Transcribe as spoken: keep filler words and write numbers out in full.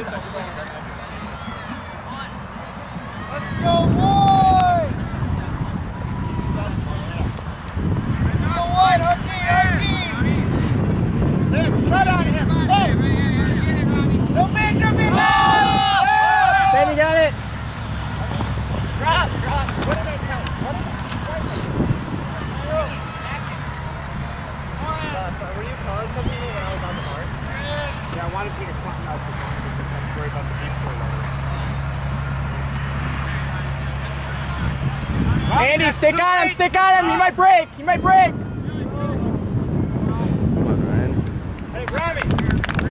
go, boys! Go wide, R D, R D! Sam, shut on him! Hey! No man, no man! Benny got it! Drop, drop! What did I count? What did I Were you calling something when I was on the mark? Yeah, I wanted you to come out for one because I'm worried about the beat for a Andy, stick on him, stick on him! He might break! He might break! Hey, Robbie!